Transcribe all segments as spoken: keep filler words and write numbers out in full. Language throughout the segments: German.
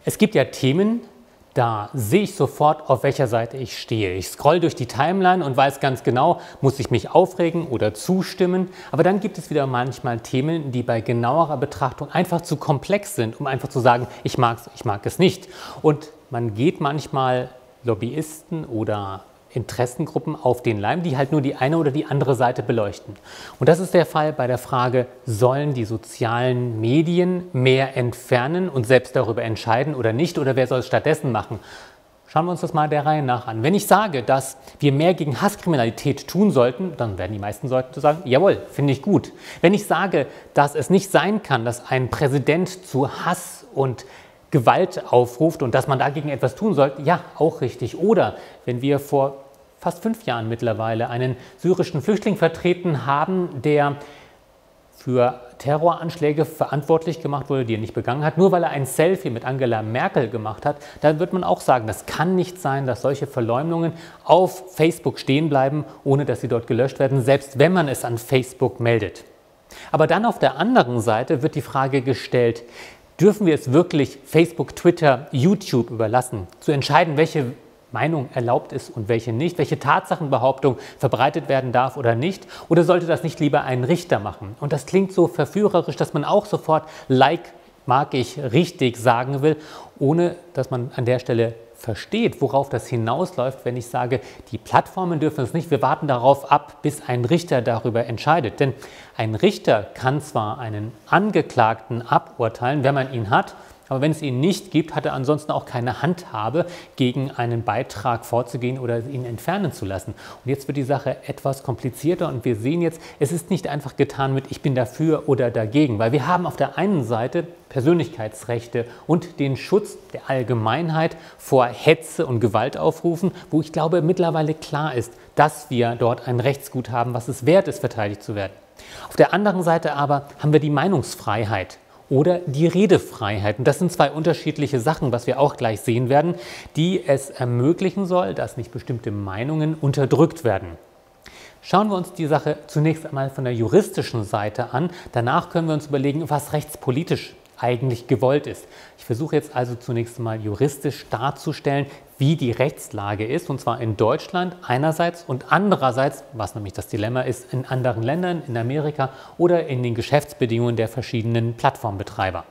Es gibt ja Themen, da sehe ich sofort, auf welcher Seite ich stehe. Ich scroll durch die Timeline und weiß ganz genau, muss ich mich aufregen oder zustimmen. Aber dann gibt es wieder manchmal Themen, die bei genauerer Betrachtung einfach zu komplex sind, um einfach zu sagen, ich mag es, ich mag es nicht. Und man geht manchmal Lobbyisten oder Interessengruppen auf den Leim, die halt nur die eine oder die andere Seite beleuchten. Und das ist der Fall bei der Frage, sollen die sozialen Medien mehr entfernen und selbst darüber entscheiden oder nicht, oder wer soll es stattdessen machen? Schauen wir uns das mal der Reihe nach an. Wenn ich sage, dass wir mehr gegen Hasskriminalität tun sollten, dann werden die meisten Leute sagen, jawohl, finde ich gut. Wenn ich sage, dass es nicht sein kann, dass ein Präsident zu Hass und Gewalt aufruft und dass man dagegen etwas tun sollte, ja, auch richtig. Oder wenn wir vor fast fünf Jahren mittlerweile einen syrischen Flüchtling vertreten haben, der für Terroranschläge verantwortlich gemacht wurde, die er nicht begangen hat, nur weil er ein Selfie mit Angela Merkel gemacht hat, dann wird man auch sagen, das kann nicht sein, dass solche Verleumdungen auf Facebook stehen bleiben, ohne dass sie dort gelöscht werden, selbst wenn man es an Facebook meldet. Aber dann auf der anderen Seite wird die Frage gestellt, dürfen wir es wirklich Facebook, Twitter, YouTube überlassen, zu entscheiden, welche Meinung erlaubt ist und welche nicht, welche Tatsachenbehauptung verbreitet werden darf oder nicht? Oder sollte das nicht lieber ein Richter machen? Und das klingt so verführerisch, dass man auch sofort like, mag ich, richtig sagen will, ohne dass man an der Stelle versteht, worauf das hinausläuft, wenn ich sage, die Plattformen dürfen es nicht, wir warten darauf ab, bis ein Richter darüber entscheidet. Denn ein Richter kann zwar einen Angeklagten aburteilen, wenn man ihn hat, aber wenn es ihn nicht gibt, hat er ansonsten auch keine Handhabe, gegen einen Beitrag vorzugehen oder ihn entfernen zu lassen. Und jetzt wird die Sache etwas komplizierter und wir sehen jetzt, es ist nicht einfach getan mit ich bin dafür oder dagegen, weil wir haben auf der einen Seite Persönlichkeitsrechte und den Schutz der Allgemeinheit vor Hetze und Gewaltaufrufen, wo ich glaube mittlerweile klar ist, dass wir dort ein Rechtsgut haben, was es wert ist, verteidigt zu werden. Auf der anderen Seite aber haben wir die Meinungsfreiheit oder die Redefreiheit. Und das sind zwei unterschiedliche Sachen, was wir auch gleich sehen werden, die es ermöglichen soll, dass nicht bestimmte Meinungen unterdrückt werden. Schauen wir uns die Sache zunächst einmal von der juristischen Seite an. Danach können wir uns überlegen, was rechtspolitisch eigentlich gewollt ist. Ich versuche jetzt also zunächst einmal juristisch darzustellen, wie die Rechtslage ist, und zwar in Deutschland einerseits und andererseits, was nämlich das Dilemma ist, in anderen Ländern, in Amerika oder in den Geschäftsbedingungen der verschiedenen Plattformbetreiber.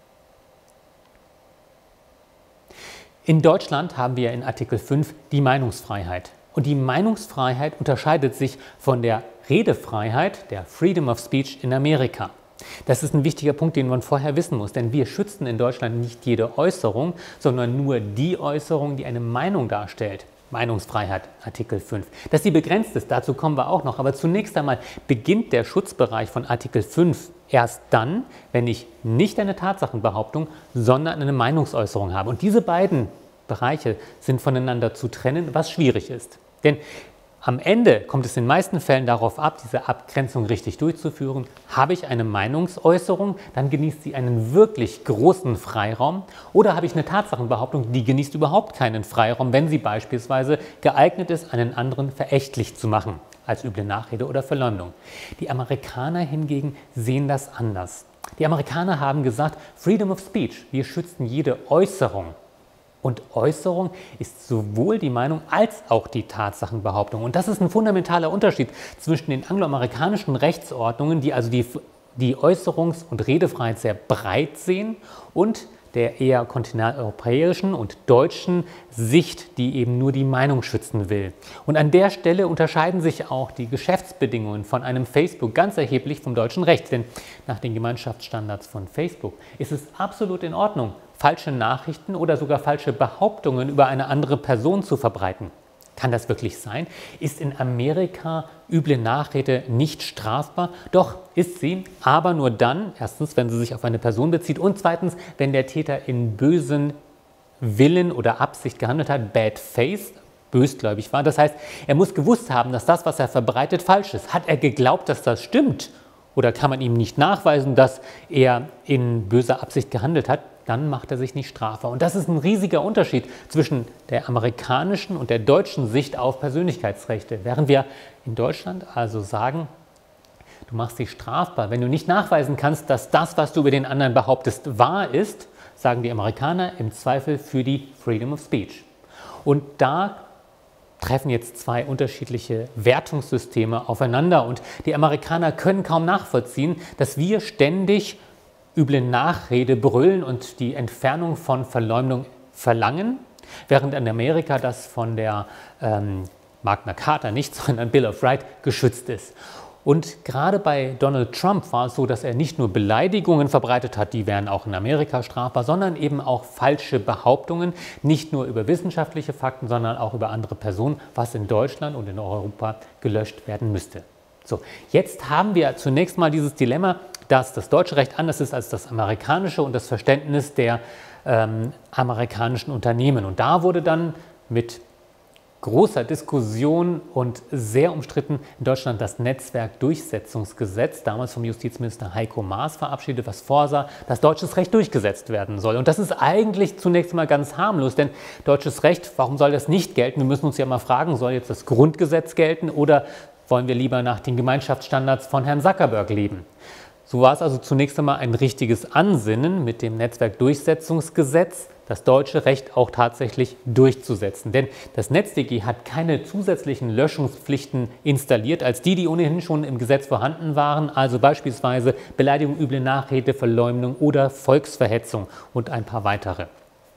In Deutschland haben wir in Artikel fünf die Meinungsfreiheit. Und die Meinungsfreiheit unterscheidet sich von der Redefreiheit, der Freedom of Speech in Amerika. Das ist ein wichtiger Punkt, den man vorher wissen muss, denn wir schützen in Deutschland nicht jede Äußerung, sondern nur die Äußerung, die eine Meinung darstellt. Meinungsfreiheit, Artikel fünf. Dass sie begrenzt ist, dazu kommen wir auch noch, aber zunächst einmal beginnt der Schutzbereich von Artikel fünf erst dann, wenn ich nicht eine Tatsachenbehauptung, sondern eine Meinungsäußerung habe. Und diese beiden Bereiche sind voneinander zu trennen, was schwierig ist. Denn am Ende kommt es in den meisten Fällen darauf ab, diese Abgrenzung richtig durchzuführen. Habe ich eine Meinungsäußerung, dann genießt sie einen wirklich großen Freiraum. Oder habe ich eine Tatsachenbehauptung, die genießt überhaupt keinen Freiraum, wenn sie beispielsweise geeignet ist, einen anderen verächtlich zu machen, als üble Nachrede oder Verleumdung. Die Amerikaner hingegen sehen das anders. Die Amerikaner haben gesagt, Freedom of Speech, wir schützen jede Äußerung. Und Äußerung ist sowohl die Meinung als auch die Tatsachenbehauptung. Und das ist ein fundamentaler Unterschied zwischen den angloamerikanischen Rechtsordnungen, die also die, die Äußerungs- und Redefreiheit sehr breit sehen, und der eher kontinentaleuropäischen und deutschen Sicht, die eben nur die Meinung schützen will. Und an der Stelle unterscheiden sich auch die Geschäftsbedingungen von einem Facebook ganz erheblich vom deutschen Recht. Denn nach den Gemeinschaftsstandards von Facebook ist es absolut in Ordnung, falsche Nachrichten oder sogar falsche Behauptungen über eine andere Person zu verbreiten. Kann das wirklich sein? Ist in Amerika üble Nachrede nicht strafbar? Doch ist sie, aber nur dann, erstens, wenn sie sich auf eine Person bezieht, und zweitens, wenn der Täter in bösen Willen oder Absicht gehandelt hat, bad faith, bösgläubig war. Das heißt, er muss gewusst haben, dass das, was er verbreitet, falsch ist. Hat er geglaubt, dass das stimmt? Oder kann man ihm nicht nachweisen, dass er in böser Absicht gehandelt hat? Dann macht er sich nicht strafbar. Und das ist ein riesiger Unterschied zwischen der amerikanischen und der deutschen Sicht auf Persönlichkeitsrechte. Während wir in Deutschland also sagen, du machst dich strafbar, wenn du nicht nachweisen kannst, dass das, was du über den anderen behauptest, wahr ist, sagen die Amerikaner, im Zweifel für die Freedom of Speech. Und da treffen jetzt zwei unterschiedliche Wertungssysteme aufeinander und die Amerikaner können kaum nachvollziehen, dass wir ständig üble Nachrede brüllen und die Entfernung von Verleumdung verlangen, während in Amerika das von der ähm, Magna Carta nicht, sondern Bill of Rights geschützt ist. Und gerade bei Donald Trump war es so, dass er nicht nur Beleidigungen verbreitet hat, die wären auch in Amerika strafbar, sondern eben auch falsche Behauptungen, nicht nur über wissenschaftliche Fakten, sondern auch über andere Personen, was in Deutschland und in Europa gelöscht werden müsste. So, jetzt haben wir zunächst mal dieses Dilemma, dass das deutsche Recht anders ist als das amerikanische und das Verständnis der ähm, amerikanischen Unternehmen. Und da wurde dann mit großer Diskussion und sehr umstritten in Deutschland das Netzwerkdurchsetzungsgesetz, damals vom Justizminister Heiko Maas verabschiedet, was vorsah, dass deutsches Recht durchgesetzt werden soll. Und das ist eigentlich zunächst mal ganz harmlos, denn deutsches Recht, warum soll das nicht gelten? Wir müssen uns ja mal fragen, soll jetzt das Grundgesetz gelten oder wollen wir lieber nach den Gemeinschaftsstandards von Herrn Zuckerberg leben? So war es also zunächst einmal ein richtiges Ansinnen mit dem Netzwerkdurchsetzungsgesetz, das deutsche Recht auch tatsächlich durchzusetzen. Denn das NetzDG hat keine zusätzlichen Löschungspflichten installiert, als die, die ohnehin schon im Gesetz vorhanden waren, also beispielsweise Beleidigung, üble Nachrede, Verleumdung oder Volksverhetzung und ein paar weitere.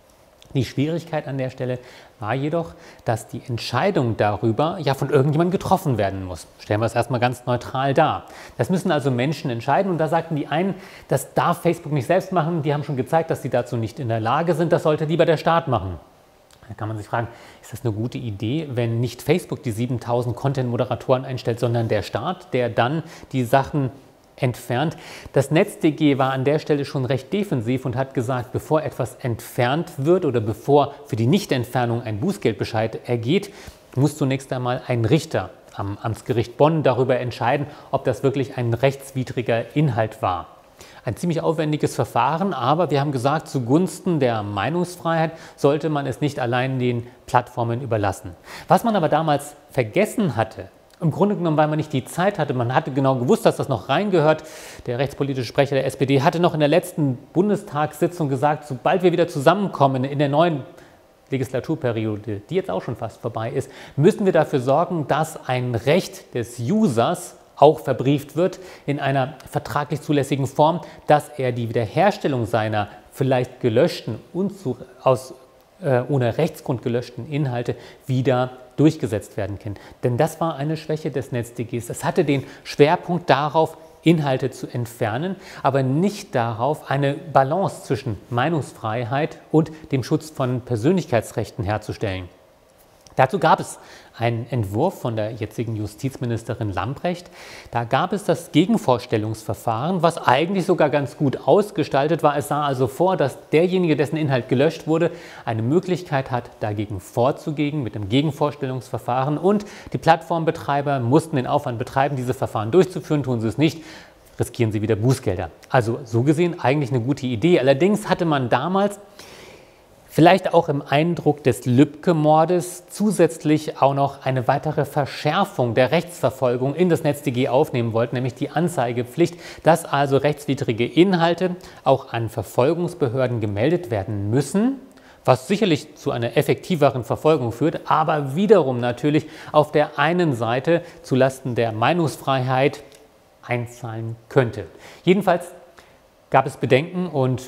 Die Schwierigkeit an der Stelle war jedoch, dass die Entscheidung darüber ja von irgendjemandem getroffen werden muss. Stellen wir es erstmal ganz neutral dar. Das müssen also Menschen entscheiden und da sagten die einen, das darf Facebook nicht selbst machen, die haben schon gezeigt, dass sie dazu nicht in der Lage sind, das sollte lieber der Staat machen. Da kann man sich fragen, ist das eine gute Idee, wenn nicht Facebook die siebentausend Content-Moderatoren einstellt, sondern der Staat, der dann die Sachen entfernt. Das NetzDG war an der Stelle schon recht defensiv und hat gesagt, bevor etwas entfernt wird oder bevor für die Nichtentfernung ein Bußgeldbescheid ergeht, muss zunächst einmal ein Richter am Amtsgericht Bonn darüber entscheiden, ob das wirklich ein rechtswidriger Inhalt war. Ein ziemlich aufwendiges Verfahren, aber wir haben gesagt, zugunsten der Meinungsfreiheit sollte man es nicht allein den Plattformen überlassen. Was man aber damals vergessen hatte, im Grunde genommen, weil man nicht die Zeit hatte, man hatte genau gewusst, dass das noch reingehört. Der rechtspolitische Sprecher der S P D hatte noch in der letzten Bundestagssitzung gesagt, sobald wir wieder zusammenkommen in der neuen Legislaturperiode, die jetzt auch schon fast vorbei ist, müssen wir dafür sorgen, dass ein Recht des Users auch verbrieft wird in einer vertraglich zulässigen Form, dass er die Wiederherstellung seiner vielleicht gelöschten, unzu, aus, äh, ohne Rechtsgrund gelöschten Inhalte wieder durchgesetzt werden kann. Denn das war eine Schwäche des NetzDGs. Es hatte den Schwerpunkt darauf, Inhalte zu entfernen, aber nicht darauf, eine Balance zwischen Meinungsfreiheit und dem Schutz von Persönlichkeitsrechten herzustellen. Dazu gab es einen Entwurf von der jetzigen Justizministerin Lambrecht. Da gab es das Gegenvorstellungsverfahren, was eigentlich sogar ganz gut ausgestaltet war. Es sah also vor, dass derjenige, dessen Inhalt gelöscht wurde, eine Möglichkeit hat, dagegen vorzugehen mit dem Gegenvorstellungsverfahren. Und die Plattformbetreiber mussten den Aufwand betreiben, diese Verfahren durchzuführen. Tun sie es nicht, riskieren sie wieder Bußgelder. Also so gesehen eigentlich eine gute Idee. Allerdings hatte man damals vielleicht auch im Eindruck des Lübcke-Mordes zusätzlich auch noch eine weitere Verschärfung der Rechtsverfolgung in das NetzDG aufnehmen wollten, nämlich die Anzeigepflicht, dass also rechtswidrige Inhalte auch an Verfolgungsbehörden gemeldet werden müssen, was sicherlich zu einer effektiveren Verfolgung führt, aber wiederum natürlich auf der einen Seite zulasten der Meinungsfreiheit einzahlen könnte. Jedenfalls gab es Bedenken und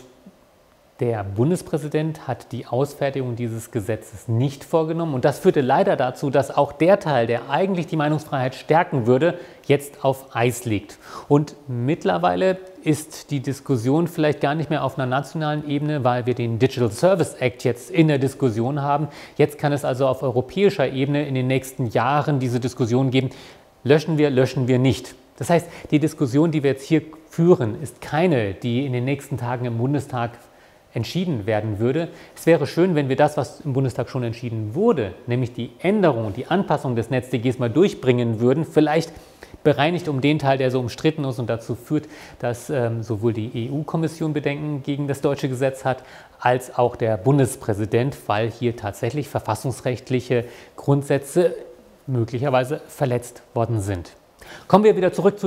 der Bundespräsident hat die Ausfertigung dieses Gesetzes nicht vorgenommen und das führte leider dazu, dass auch der Teil, der eigentlich die Meinungsfreiheit stärken würde, jetzt auf Eis liegt. Und mittlerweile ist die Diskussion vielleicht gar nicht mehr auf einer nationalen Ebene, weil wir den Digital Service Act jetzt in der Diskussion haben. Jetzt kann es also auf europäischer Ebene in den nächsten Jahren diese Diskussion geben, löschen wir, löschen wir nicht. Das heißt, die Diskussion, die wir jetzt hier führen, ist keine, die in den nächsten Tagen im Bundestag entschieden werden würde. Es wäre schön, wenn wir das, was im Bundestag schon entschieden wurde, nämlich die Änderung, die Anpassung des NetzDGs mal durchbringen würden, vielleicht bereinigt um den Teil, der so umstritten ist und dazu führt, dass ähm, sowohl die E U-Kommission Bedenken gegen das deutsche Gesetz hat, als auch der Bundespräsident, weil hier tatsächlich verfassungsrechtliche Grundsätze möglicherweise verletzt worden sind. Kommen wir wieder zurück zu der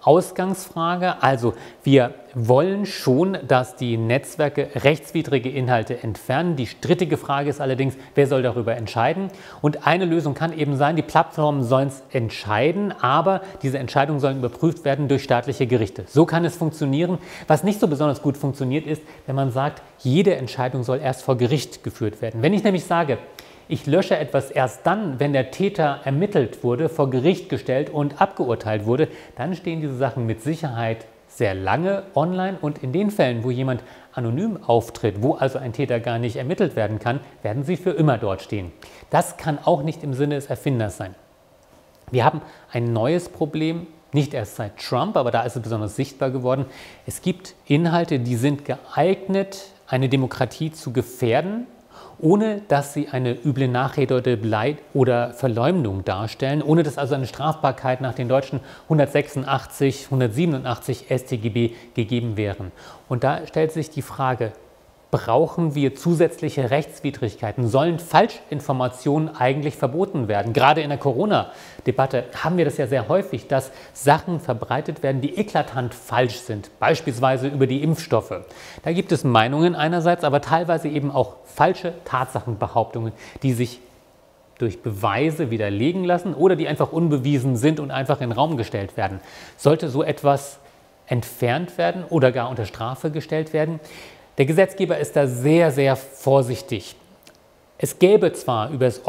Ausgangsfrage. Also wir wollen schon, dass die Netzwerke rechtswidrige Inhalte entfernen. Die strittige Frage ist allerdings, wer soll darüber entscheiden? Und eine Lösung kann eben sein, die Plattformen sollen es entscheiden, aber diese Entscheidungen sollen überprüft werden durch staatliche Gerichte. So kann es funktionieren. Was nicht so besonders gut funktioniert ist, wenn man sagt, jede Entscheidung soll erst vor Gericht geführt werden. Wenn ich nämlich sage, ich lösche etwas erst dann, wenn der Täter ermittelt wurde, vor Gericht gestellt und abgeurteilt wurde, dann stehen diese Sachen mit Sicherheit sehr lange online, und in den Fällen, wo jemand anonym auftritt, wo also ein Täter gar nicht ermittelt werden kann, werden sie für immer dort stehen. Das kann auch nicht im Sinne des Erfinders sein. Wir haben ein neues Problem, nicht erst seit Trump, aber da ist es besonders sichtbar geworden. Es gibt Inhalte, die sind geeignet, eine Demokratie zu gefährden, ohne dass sie eine üble Nachrede oder Beleidigung oder Verleumdung darstellen, ohne dass also eine Strafbarkeit nach den deutschen hundertsechsundachtzig, hundertsiebenundachtzig S t G B gegeben wären. Und da stellt sich die Frage, brauchen wir zusätzliche Rechtswidrigkeiten? Sollen Falschinformationen eigentlich verboten werden? Gerade in der Corona-Debatte haben wir das ja sehr häufig, dass Sachen verbreitet werden, die eklatant falsch sind, beispielsweise über die Impfstoffe. Da gibt es Meinungen einerseits, aber teilweise eben auch falsche Tatsachenbehauptungen, die sich durch Beweise widerlegen lassen oder die einfach unbewiesen sind und einfach in den Raum gestellt werden. Sollte so etwas entfernt werden oder gar unter Strafe gestellt werden? Der Gesetzgeber ist da sehr, sehr vorsichtig. Es gäbe zwar über das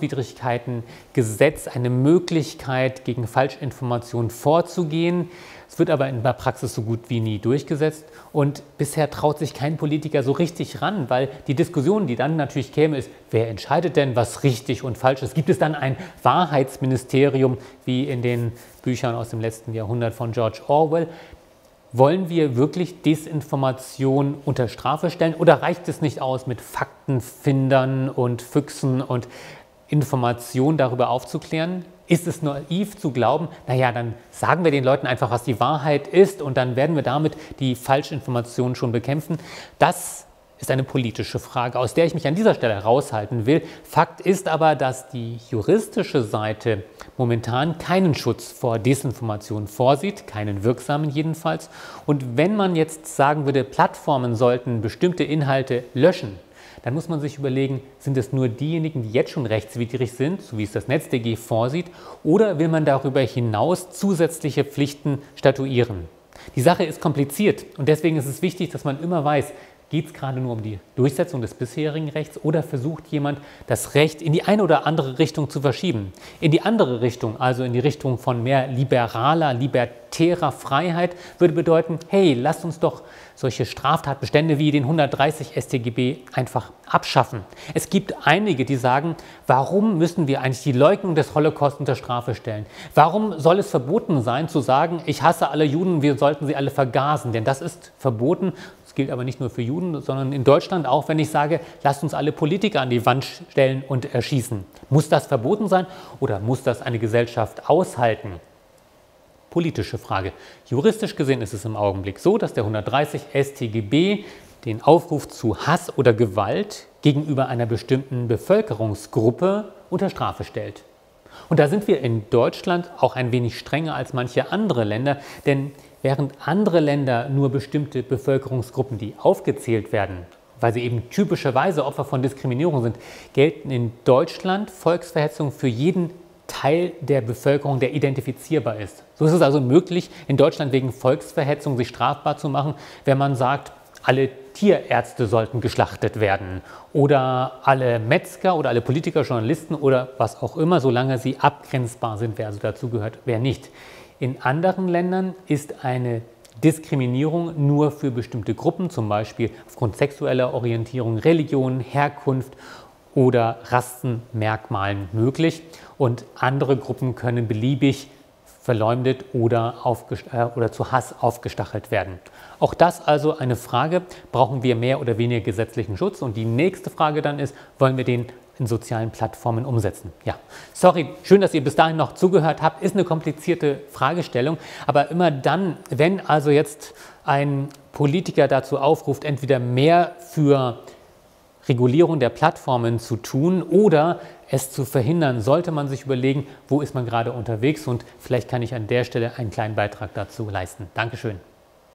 Ordnungswidrigkeitengesetz eine Möglichkeit, gegen Falschinformationen vorzugehen, es wird aber in der Praxis so gut wie nie durchgesetzt, und bisher traut sich kein Politiker so richtig ran, weil die Diskussion, die dann natürlich käme, ist, wer entscheidet denn, was richtig und falsch ist? Gibt es dann ein Wahrheitsministerium, wie in den Büchern aus dem letzten Jahrhundert von George Orwell? Wollen wir wirklich Desinformation unter Strafe stellen, oder reicht es nicht aus, mit Faktenfindern und Füchsen und Informationen darüber aufzuklären? Ist es naiv zu glauben, naja, dann sagen wir den Leuten einfach, was die Wahrheit ist, und dann werden wir damit die Falschinformationen schon bekämpfen? Das ist eine politische Frage, aus der ich mich an dieser Stelle raushalten will. Fakt ist aber, dass die juristische Seite momentan keinen Schutz vor Desinformation vorsieht, keinen wirksamen jedenfalls. Und wenn man jetzt sagen würde, Plattformen sollten bestimmte Inhalte löschen, dann muss man sich überlegen, sind es nur diejenigen, die jetzt schon rechtswidrig sind, so wie es das NetzDG vorsieht, oder will man darüber hinaus zusätzliche Pflichten statuieren? Die Sache ist kompliziert, und deswegen ist es wichtig, dass man immer weiß, geht es gerade nur um die Durchsetzung des bisherigen Rechts, oder versucht jemand, das Recht in die eine oder andere Richtung zu verschieben? In die andere Richtung, also in die Richtung von mehr liberaler, libertärer Freiheit, würde bedeuten, hey, lasst uns doch solche Straftatbestände wie den hundertdreißig S t G B einfach abschaffen. Es gibt einige, die sagen, warum müssen wir eigentlich die Leugnung des Holocaust unter Strafe stellen? Warum soll es verboten sein, zu sagen, ich hasse alle Juden, wir sollten sie alle vergasen? Denn das ist verboten. Das gilt aber nicht nur für Juden, sondern in Deutschland auch, wenn ich sage, lasst uns alle Politiker an die Wand stellen und erschießen. Muss das verboten sein, oder muss das eine Gesellschaft aushalten? Politische Frage. Juristisch gesehen ist es im Augenblick so, dass der hundertdreißig S t G B den Aufruf zu Hass oder Gewalt gegenüber einer bestimmten Bevölkerungsgruppe unter Strafe stellt. Und da sind wir in Deutschland auch ein wenig strenger als manche andere Länder, denn während andere Länder nur bestimmte Bevölkerungsgruppen, die aufgezählt werden, weil sie eben typischerweise Opfer von Diskriminierung sind, gelten in Deutschland Volksverhetzungen für jeden Teil der Bevölkerung, der identifizierbar ist. So ist es also möglich, in Deutschland wegen Volksverhetzung sich strafbar zu machen, wenn man sagt, alle Tierärzte sollten geschlachtet werden oder alle Metzger oder alle Politiker, Journalisten oder was auch immer, solange sie abgrenzbar sind, wer also dazugehört, wer nicht. In anderen Ländern ist eine Diskriminierung nur für bestimmte Gruppen, zum Beispiel aufgrund sexueller Orientierung, Religion, Herkunft oder Rassenmerkmalen möglich, und andere Gruppen können beliebig verleumdet oder, äh, oder zu Hass aufgestachelt werden. Auch das also eine Frage, brauchen wir mehr oder weniger gesetzlichen Schutz? Und die nächste Frage dann ist, wollen wir den in sozialen Plattformen umsetzen? Ja, sorry, schön, dass ihr bis dahin noch zugehört habt, ist eine komplizierte Fragestellung, aber immer dann, wenn also jetzt ein Politiker dazu aufruft, entweder mehr für Regulierung der Plattformen zu tun oder es zu verhindern, sollte man sich überlegen, wo ist man gerade unterwegs, und vielleicht kann ich an der Stelle einen kleinen Beitrag dazu leisten. Dankeschön.